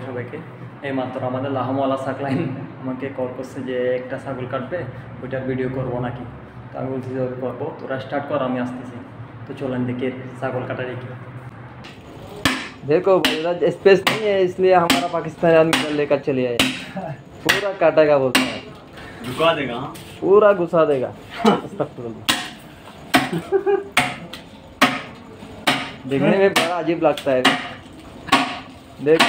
সবাইকে। এইমাত্র আমাদের লাহামওয়ালা সাকলাইন আমাকে কল করছে যে একটা ছাগল কাটবে, ওইটার ভিডিও করবো নাকি। তো আমি বলছি যে করবো, তোরা স্টার্ট কর, আমি আসতেছি। তো চলেন দেখি ছাগল কাটা দেখি। देखो भाई स्पेस नहीं है इसलिए हमारा पाकिस्तानी आदमी लेकर चले आए। पूरा काटेगा बोलते हैं, घुसा देगा, पूरा घुसा देगा। देखने में बड़ा अजीब लगता है। देख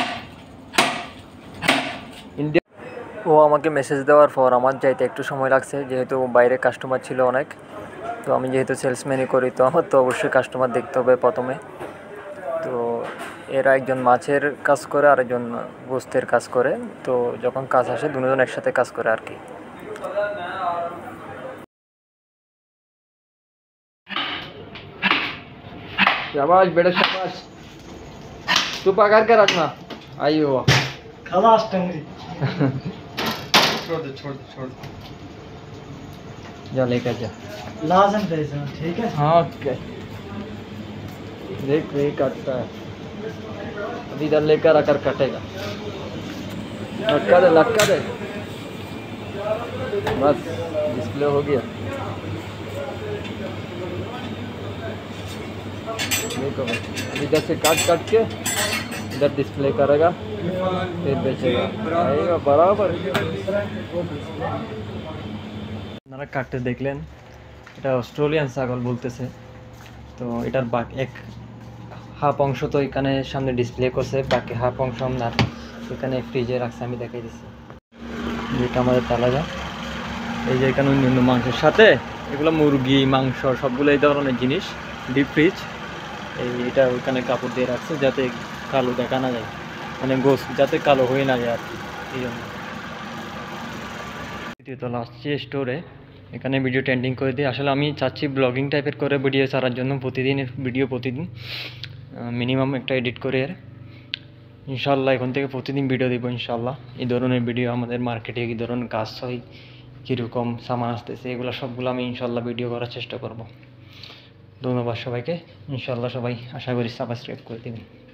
इंडिया ও আমাকে মেসেজ দেওয়ার পর আমার যাইতে একটু সময় লাগছে, যেহেতু বাইরে কাস্টমার ছিল অনেক। তো আমি যেহেতু সেলসম্যানই করি, তো আমার তো অবশ্যই কাস্টমার দেখতে হবে প্রথমে। তো এরা একজন মাছের কাজ করে আর একজন গোস্তের কাজ করে। তো যখন কাজ আসে দুজন একসাথে কাজ করে আর কি। शाबाश बेटा शाबाश, तू पकड़ के रखना। आई हुआ खलास टंगरी। छोड़ दे छोड़ दे छोड़ दे, जा लेकर जा। लाजम पैसा ठीक है। हाँ ओके, देख ये काटता है, अभी इधर लेकर आकर काटेगा। लटका दे बस, डिस्प्ले हो गया। देखो भाई, इधर से काट के इधर डिस्प्ले करेगा, फिर बेचेगा, आएगा बराबर। আপনারা কাটতে দেখলেন, এটা অস্ট্রেলিয়ান ছাগল বলতেছে। তো এটার এক হাফ অংশ তো এখানে সামনে ডিসপ্লে করছে, বাকি হাফ অংশ আপনার এখানে ফ্রিজে রাখছে, আমি দেখাই দিচ্ছি। যেটা আমাদের তালাজা, এই যে এখানে অন্য মাংসের সাথে এগুলো মুরগি মাংস সবগুলো এই ধরনের জিনিস ডিপ ফ্রিজ। এটা ওইখানে কাপড় দিয়ে রাখছে যাতে কালো দেখা না যায়, মানে গোস যাতে কালো হয়ে না যায় আর কি, এই জন্য। তৃতীয়তলা আসছে স্টোরে, এখানে ভিডিও ট্রেন্ডিং করে দিই। আসলে আমি চাচ্ছি ব্লগিং টাইপের করে ভিডিও ছাড়ার জন্য, প্রতিদিন মিনিমাম একটা এডিট করে এর ইনশাল্লাহ এখন থেকে প্রতিদিন ভিডিও দেবো ইনশাল্লাহ। এই ধরনের ভিডিও আমাদের মার্কেটে কী ধরনের কাজ হয়, কীরকম সামান আসতেছে, এগুলো সবগুলো আমি ইনশাল্লাহ ভিডিও করার চেষ্টা করব। ধন্যবাদ সবাইকে, ইনশাল্লাহ সবাই আশা করি সাবস্ক্রাইব করে দেবেন।